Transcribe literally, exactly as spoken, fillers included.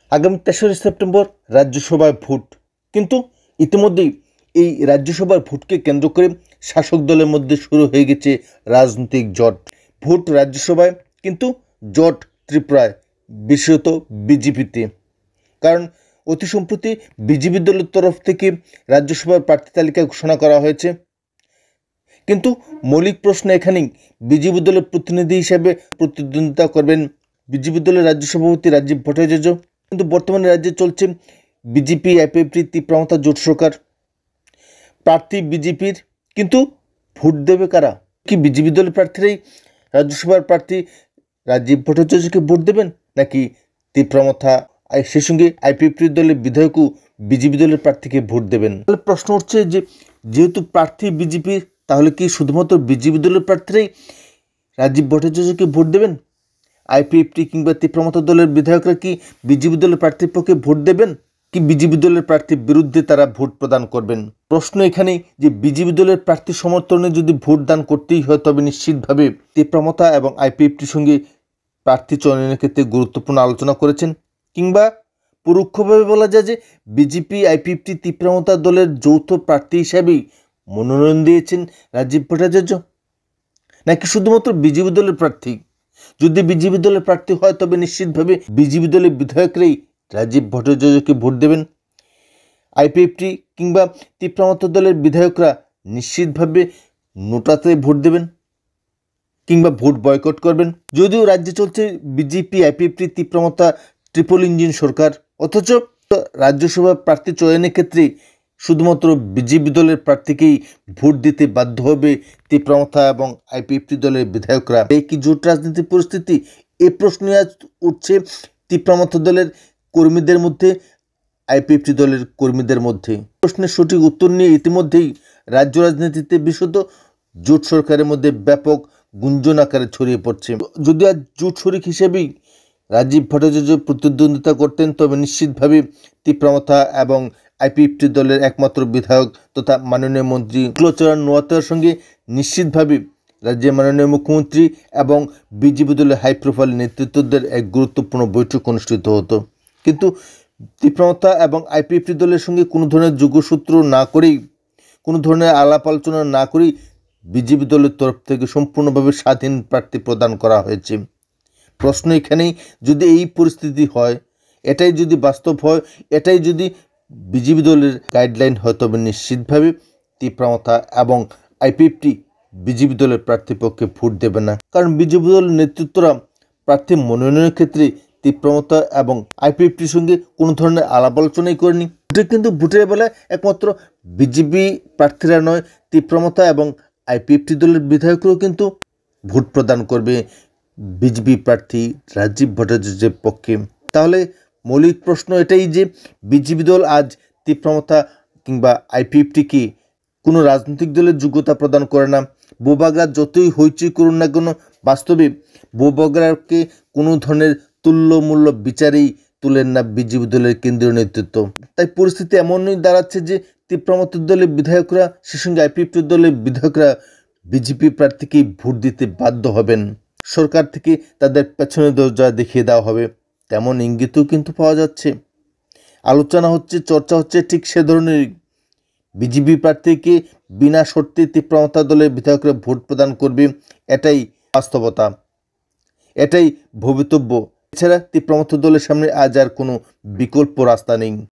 আগামী তেসরা সেপ্টেম্বর রাজ্যসভায় ভোট, কিন্তু ইতিমধ্যেই এই রাজ্যসভার ভোটকে কেন্দ্র করে শাসক দলের মধ্যে শুরু হয়ে গেছে রাজনৈতিক জট। ভোট রাজ্যসভায়, কিন্তু জট ত্রিপুরায়, বিশেষত বিজেপিতে। কারণ অতি সম্প্রতি বিজেপি দলের তরফ থেকে রাজ্যসভার প্রার্থী তালিকা ঘোষণা করা হয়েছে, কিন্তু মৌলিক প্রশ্ন এখানেই, বিজেপি দলের প্রতিনিধি হিসেবে প্রতিদ্বন্দ্বিতা করবেন বিজেপি দলের রাজ্য সভাপতি রাজীব ভট্টাচার্য। কিন্তু বর্তমানে রাজ্যে চলছে বিজেপি এপিএফটি তীব্রমতা জোট সরকার। প্রার্থী বিজেপির, কিন্তু ভোট দেবে কারা? কি বিজেপি দলের প্রার্থীরাই রাজ্যসভার প্রার্থী রাজীব ভট্টাচার্যকে ভোট দেবেন, নাকি তীব্রমতা সেই সঙ্গে আইপিএফটি দলের বিধায়কও বিজেপি দলের প্রার্থীকে ভোট দেবেন? তাহলে প্রশ্ন হচ্ছে যে, যেহেতু প্রার্থী বিজেপির, তাহলে কি শুধুমাত্র বিজেপি দলের প্রার্থীরাই রাজীব ভট্টাচার্যকে ভোট দেবেন? আইপিএফটি কিংবা তীব্রমতা দলের বিধায়করা কি বিজেপি দলের প্রার্থীর পক্ষে ভোট দেবেন, কি বিজেপি দলের প্রার্থীর বিরুদ্ধে তারা ভোট প্রদান করবেন? প্রশ্ন এখানেই যে, বিজেপি দলের প্রার্থী সমর্থনে যদি ভোট দান করতেই হয়, তবে নিশ্চিতভাবে তীব্রমতা এবং আইপিএফটির সঙ্গে প্রার্থী চয়নের ক্ষেত্রে গুরুত্বপূর্ণ আলোচনা করেছেন, কিংবা পরোক্ষভাবে বলা যায় যে বিজেপি আইপিএফটি তীব্রমতা দলের যৌথ প্রার্থী হিসাবেই মনোনয়ন দিয়েছেন রাজীব ভট্টাচার্য, নাকি শুধুমাত্র বিজেপি দলের প্রার্থী? যদি বিজেপি দলের প্রার্থী হয়, তবে নিশ্চিতভাবে বিজেপি দলের বিধায়করাই রাজীব ভট্টাচার্যকে ভোট দেবেন। আইপিএফটি কিংবা তীব্রমতা দলের বিধায়করা নিশ্চিতভাবে নোটাতে ভোট দেবেন, কিংবা ভোট বয়কট করবেন। যদিও রাজ্যে চলছে বিজেপি আইপিএফটি তীব্রমতা ট্রিপল ইঞ্জিন সরকার, অথচ রাজ্যসভা প্রার্থী চয়নের ক্ষেত্রে শুধুমাত্র বিজেপি দলের প্রার্থীকেই ভোট দিতে বাধ্য হবে তীব্রমতা এবং আইপিএফটি দলের বিধায়করা। এই কি জোট রাজনীতির পরিস্থিতি? এ প্রশ্ন আজ উঠছে তীব্রমতা দলের কর্মীদের মধ্যে, আইপিএফটি দলের কর্মীদের মধ্যে। প্রশ্নের সঠিক উত্তর নিয়ে ইতিমধ্যেই রাজ্য রাজনীতিতে বিশুদ্ধ জোট সরকারের মধ্যে ব্যাপক গুঞ্জন আকারে ছড়িয়ে পড়ছে। যদি আজ জোট শরিক হিসেবেই রাজীব ভট্টাচার্য প্রতিদ্বন্দ্বিতা করতেন, তবে নিশ্চিতভাবে তীব্রমতা এবং আইপিএফটি দলের একমাত্র বিধায়ক তথা মাননীয় মন্ত্রী শুক্লচরণ নোয়াতের সঙ্গে নিশ্চিতভাবে রাজ্যের মাননীয় মুখ্যমন্ত্রী এবং বিজেপি দলের হাই প্রোফাইল নেতৃত্বদের এক গুরুত্বপূর্ণ বৈঠক অনুষ্ঠিত হতো। কিন্তু তীব্রমতা এবং আইপিএফটি দলের সঙ্গে কোনো ধরনের যোগসূত্র না করেই, কোনো ধরনের আলাপ আলোচনা না করেই বিজেপি দলের তরফ থেকে সম্পূর্ণভাবে স্বাধীন প্রার্থী প্রদান করা হয়েছে। প্রশ্ন এখানেই, যদি এই পরিস্থিতি হয়, এটাই যদি বাস্তব হয়, এটাই যদি বিজেপি দলের গাইডলাইন হয়, তবে নিশ্চিতভাবে তীব্রমতা এবং আইপিএফটি বিজেপি দলের প্রার্থীর পক্ষে ভোট দেবে না। কারণ বিজেপি দলের নেতৃত্বরা প্রার্থী মনোনয়নের ক্ষেত্রে তীব্রমতা এবং আইপিএফটির সঙ্গে কোনো ধরনের আলাপ আলোচনাই করেনি। ভোটে কিন্তু ভোটের বেলায় একমাত্র বিজেপি প্রার্থীরা নয়, তীব্রমতা এবং আইপিএফটি দলের বিধায়করাও কিন্তু ভোট প্রদান করবে বিজেপি প্রার্থী রাজীব ভট্টাচার্যের পক্ষে। তাহলে মৌলিক প্রশ্ন এটাই যে, বিজেপি দল আজ তীব্রমতা কিংবা আইপিএফটিকে কোনো রাজনৈতিক দলের যোগ্যতা প্রদান করে না। বোবাগরা যতই হইচই করুন না কেন, বাস্তবে বোবাগরাকে কোনো ধরনের তুল্যমূল্য বিচারেই তুলেন না বিজেপি দলের কেন্দ্রীয় নেতৃত্ব। তাই পরিস্থিতি এমনই দাঁড়াচ্ছে যে, তীব্রমতা দলের বিধায়করা, সে সঙ্গে আইপিএফটি দলের বিধায়করা বিজেপি প্রার্থীকেই ভোট দিতে বাধ্য হবেন। সরকার থেকে তাদের পেছনে দরজা দেখিয়ে দেওয়া হবে, তেমন ইঙ্গিতও কিন্তু পাওয়া যাচ্ছে। আলোচনা হচ্ছে, চর্চা হচ্ছে ঠিক সে ধরনের। বিজেপি প্রার্থীকে বিনা শর্তে তীব্রমতা দলের বিধায়করা ভোট প্রদান করবে, এটাই বাস্তবতা, এটাই ভবিতব্য। এছাড়া তীব্রমতা দলের সামনে আজ আর কোনো বিকল্প রাস্তা নেই।